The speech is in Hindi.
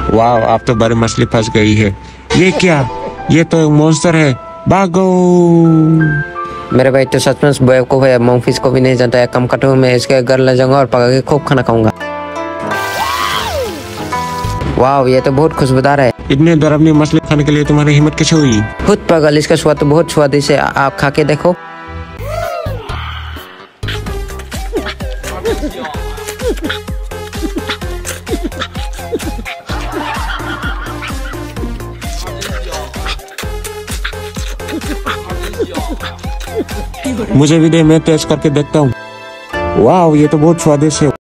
वाह, अब तो बड़ी मछली फंस गई है। ये क्या? ये तो एक मॉन्स्टर है, भागो। मेरे भाई तो सचमुच बेवकूफ है, मोंगफिश को भी नहीं जानता है। कम कटो, मैं इसके घर ले जाऊंगा और पका के खूब खाना खाऊंगा। वाह, ये तो बहुत खुशबूदार है। इतने डरावनी मछली खाने के लिए तुम्हारी हिम्मत कैसे हुई? खुद पागल, इसका स्वाद तो बहुत स्वादिष्ट है, आप खा के देखो। मुझे भी दे, मैं टेस्ट करके देखता हूँ। वाह, ये तो बहुत स्वादिष्ट है।